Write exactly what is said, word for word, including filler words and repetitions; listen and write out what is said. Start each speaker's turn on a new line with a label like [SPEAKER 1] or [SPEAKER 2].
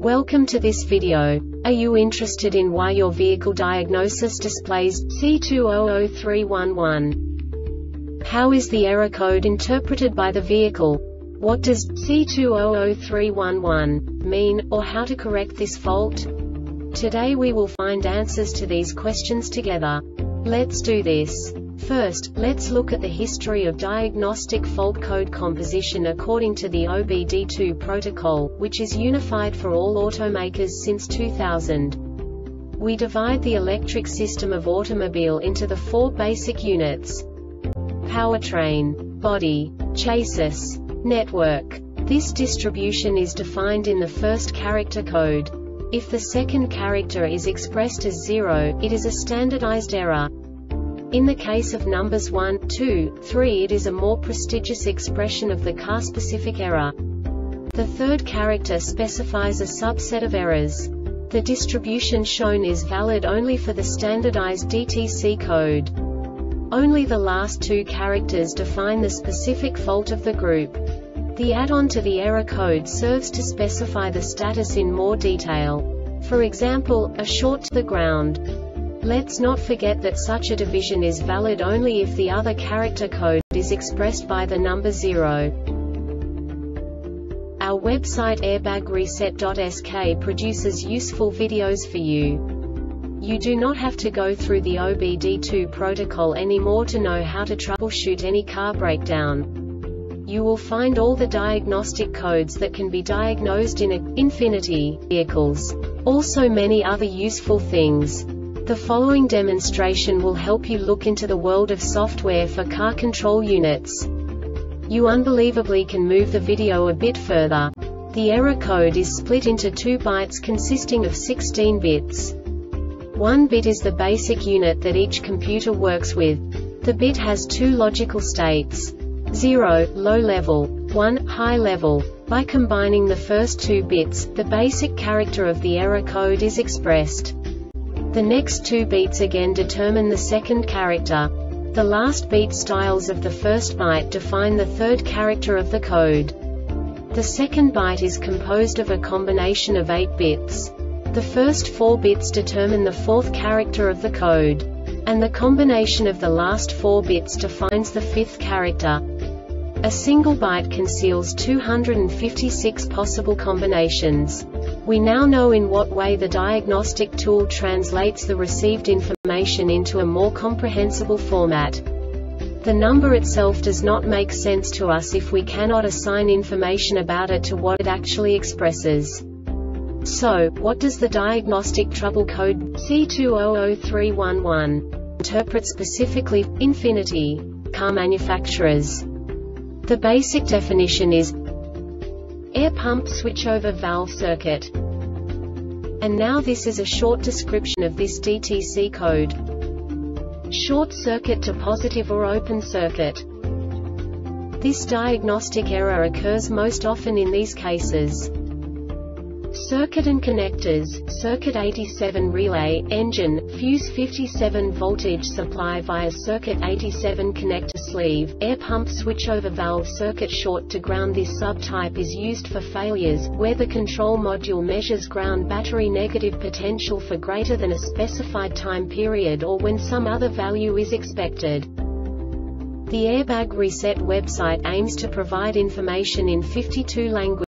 [SPEAKER 1] Welcome to this video. Are you interested in why your vehicle diagnosis displays C two zero zero three one one? How is the error code interpreted by the vehicle? What does C two zero zero three one one mean, or how to correct this fault? Today we will find answers to these questions together. Let's do this. First, let's look at the history of diagnostic fault code composition according to the O B D two protocol, which is unified for all automakers since two thousand. We divide the electric system of automobile into the four basic units: powertrain, body, chassis, network. This distribution is defined in the first character code. If the second character is expressed as zero, it is a standardized error. In the case of numbers one, two, three, it is a more prestigious expression of the car-specific error. The third character specifies a subset of errors. The distribution shown is valid only for the standardized D T C code. Only the last two characters define the specific fault of the group. The add-on to the error code serves to specify the status in more detail. For example, a short to the ground. Let's not forget that such a division is valid only if the other character code is expressed by the number zero. Our website airbag reset dot S K produces useful videos for you. You do not have to go through the O B D two protocol anymore to know how to troubleshoot any car breakdown. You will find all the diagnostic codes that can be diagnosed in a Infiniti vehicles. Also many other useful things. The following demonstration will help you look into the world of software for car control units. You unbelievably can move the video a bit further. The error code is split into two bytes consisting of sixteen bits. One bit is the basic unit that each computer works with. The bit has two logical states: zero, low level, one, high level. By combining the first two bits, the basic character of the error code is expressed. The next two beats again determine the second character. The last beat styles of the first byte define the third character of the code. The second byte is composed of a combination of eight bits. The first four bits determine the fourth character of the code. And the combination of the last four bits defines the fifth character. A single byte conceals two hundred fifty-six possible combinations. We now know in what way the diagnostic tool translates the received information into a more comprehensible format. The number itself does not make sense to us if we cannot assign information about it to what it actually expresses. So, what does the diagnostic trouble code C two zero zero three one one interpret specifically for Infiniti car manufacturers? The basic definition is air pump switchover valve circuit. And now this is a short description of this D T C code. Short circuit to positive or open circuit. This diagnostic error occurs most often in these cases: circuit and connectors, circuit eighty-seven relay, engine, fuse fifty-seven voltage supply via circuit eighty-seven connector sleeve, air pump switchover valve circuit short to ground. This subtype is used for failures, where the control module measures ground battery negative potential for greater than a specified time period or when some other value is expected. The Airbag Reset website aims to provide information in fifty-two languages.